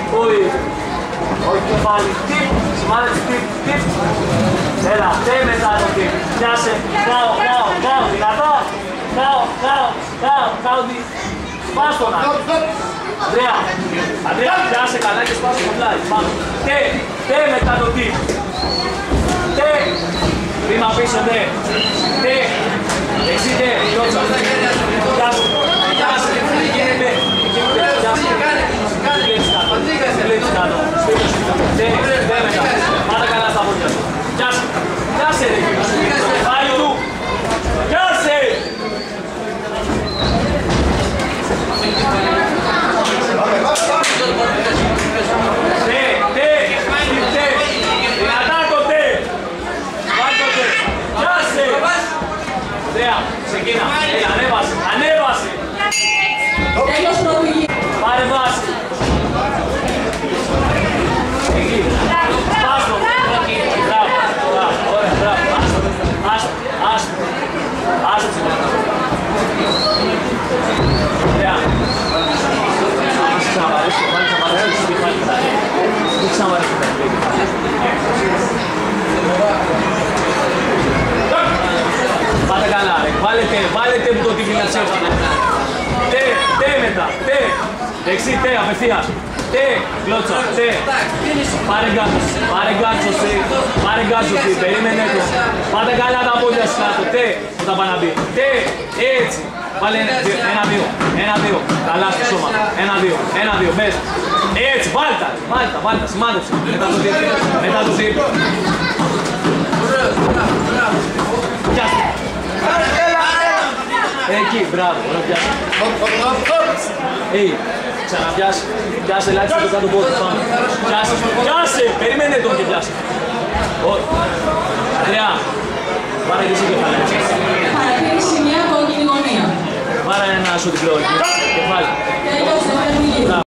Ui. Όχι κεφάλι. Τιπ. Σημάδεψε τιπ. Τιπ. Έλα. Τε μετά το τιπ. Πιάσε. Κάω. Δυνατά. Κάω. Σπάστονα. Ανδρέα, πιάσε καλά και σπάσε το πλάι. Τε μετά το τιπ. Τε. Βήμα πίσω, τε. Εσύ, τε. Λιώτσα. Πιάσε. Κλείψε κάτω. Τε μετά. Πάτα καλά στα πόδια σου. Πιάσε ρε. Κεφάλι του. Πιάσε. Ξεκίνα, ανέβασε! Τέλος προβολή. Πάρε βάση! Εκεί, σπάστο! Μπράβο, ωραία, μπράβο, άστο ξεκίνα. Ωραία. Ας ξαναβαρέσει, μην ξαναβαρέσει. Πάτε καλά ρε, βάλετε που το τύπη να τσέφτανε. Τε μετά, δεξί τε, απευθείας. Τε, γλώτσα, τε. Πάρε γκάτσο, περίμενε το. Πάτε καλά τα πόδια σου κάτω, τε, που τα πάνε να μπει. Τε, έτσι. Βάλε ένα-δύο, καλά στο σώμα. Ένα-δύο, μπες. Έτσι, βάλτα, σημάδεψε. Μετά το τύπη. Πιάστε. Εκεί, μπράβο, ωραία πιάσε. Ξαναπιάσε. Πιάσε ελάχιστα το κάτω πόδι, πάμε. Πιάσε, περίμενε τον και πιάσε. Ανδρέα, πάρε και εσύ κεφάλι. Παρατήρηση μια κόκκινη γωνία. Πάρε ένα σου διπλό, κεφάλι. Τέλος,